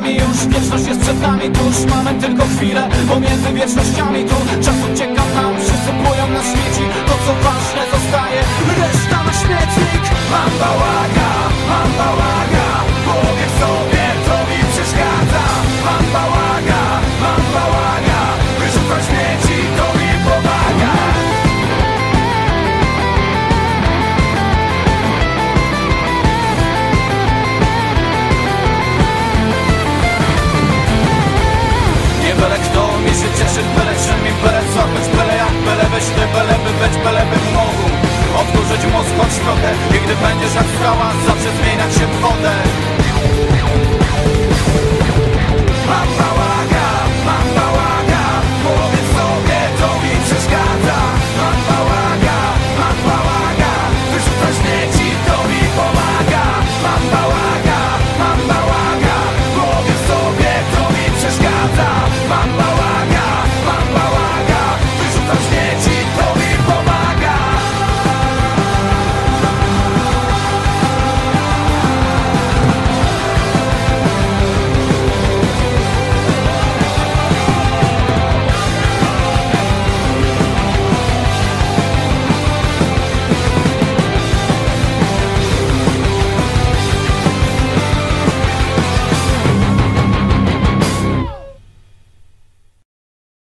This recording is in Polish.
nami już, wieczność jest przed nami tuż. Mamy tylko chwilę pomiędzy wiecznościami tu. Czas ucieka nam, przysypują na śmieci. To co ważne zostaje, reszta na śmietnik. Mam bałagan, w głowie w sobie, to mi przeszkadza. Mam bałagan, wyrzucam śmieci, to mi pomaga. Nie byle kto mi się cieszy, byle czym i byle co. Choć byle jak, byle wyśle, byle by być, byle by mógł odkurzyć mózg choć trochę. I gdy będziesz jak skała, zawsze zmieniać się w wodę.